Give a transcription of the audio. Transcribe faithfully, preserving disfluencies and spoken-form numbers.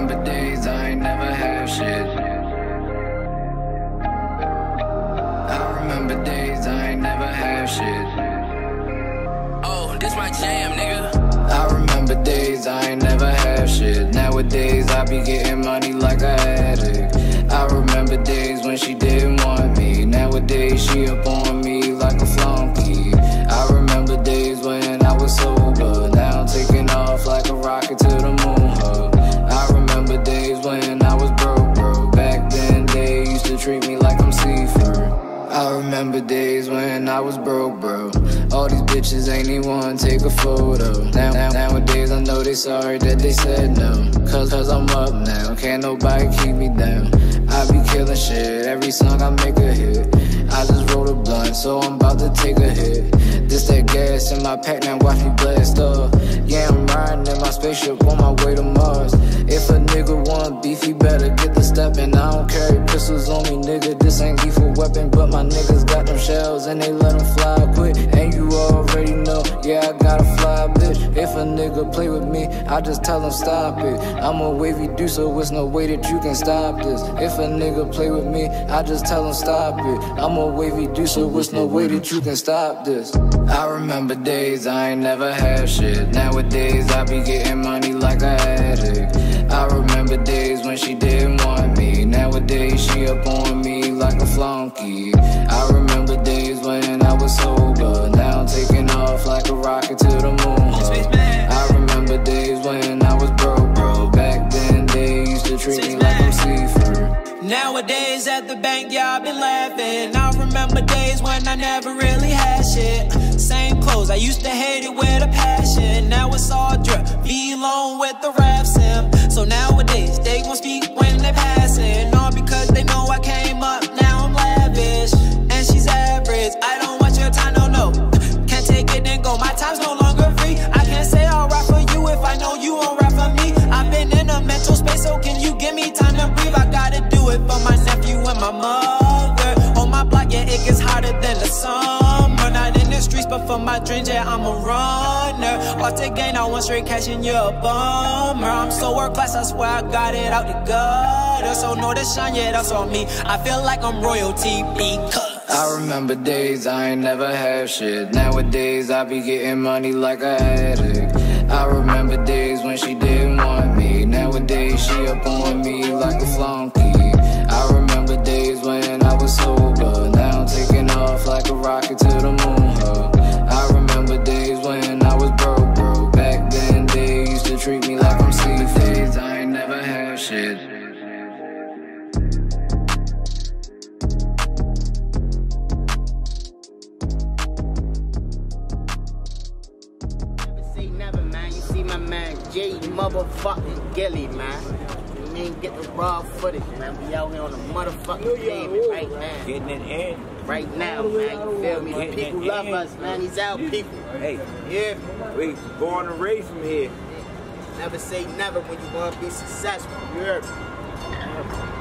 remember days I ain't never had shit. I remember days I ain't never had shit. Oh, this my jam, nigga. I remember days I ain't never had shit. Nowadays I be getting money like a addict. I remember days when she didn't want me. Nowadays she up on me like a flunky. I remember days when I was sober. Now I'm taking off like a rocket to the moon, huh? I remember days when I was broke, bro. Back then they used to treat me like I'm Seaford. I remember days when I was broke, bro. All these bitches ain't even wanna take a photo. Now, now, nowadays I know they sorry that they said no. Cause, cause I'm up now, can't nobody keep me down. I be killing shit, every song I make a hit. I just rolled a blunt, so I'm about to take a hit. This that gas in my pack, now watch me blast up. Yeah, I'm riding in my spaceship on my way to Mars. If a nigga want beef, he better get the steppin'. I don't carry pistols on me, nigga, this ain't lethal weapon. But my niggas got them shells and they let them fly quick. And you already know, yeah, I got a fly bitch. If a nigga play with me, I just tell him stop it. I'm a wavy dude, so it's no way that you can stop this. If a nigga play with me, I just tell him stop it. I'm a wavy dude, so it's no way that you can stop this. I remember days I ain't never had shit. Nowadays I be getting money like a addict. I remember days when she didn't want me. Nowadays she up on me like a flunky. I remember days when I was sober. Now I'm taking off like a rocket to the moon, huh? Spaceman. I remember days when I was broke, bro. Back then they used to treat me like I'm Seaford. Nowadays at the bank, y'all been laughing. I remember days when I never really had shit. Same clothes, I used to hate it with a passion. Now it's all drip, be alone with the rap sim. So nowadays they gon' speak when they passing. All because they know I came up, now I'm lavish. And she's average, I don't want your time, no, no. Can't take it and go, my time's no longer free. I can't say I'll rap for you if I know you won't rap for me. I've been in a mental space, so can you give me time to breathe? I gotta do it for my nephew and my mother. On my block, yeah, it gets hotter than the summer. Not in the streets, but for my dreams, yeah, I'm a runner. Off the game, I want straight cash and you're a bummer. I'm so world class, I swear I got it out the gutter. So know the shine, yeah, that's on me. I feel like I'm royalty because I remember days I ain't never had shit. Nowadays I be getting money like a addict. I remember days when she didn't want me. Nowadays she up on me like a flunky. I remember days when I was sober. Now I'm taking off like a rocket to the moon, huh? I remember days when I was broke, bro. Back then they used to treat me like I'm Seaford. Days I ain't never had shit. Never, man. You see my man Jay motherfucking Gillie, man. You ain't get the raw footage, man. We out here on the motherfucking pavement right now. Getting it in. Right now, man. You feel me? The Getting people it love in. us, man. These out people. Hey, Yeah. we born and raised from here. Never say never when you want to be successful. You heard me?